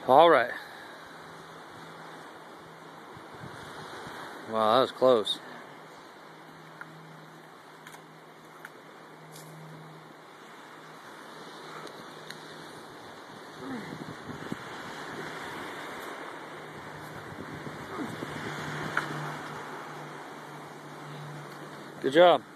All right. Wow, that was close. Good job.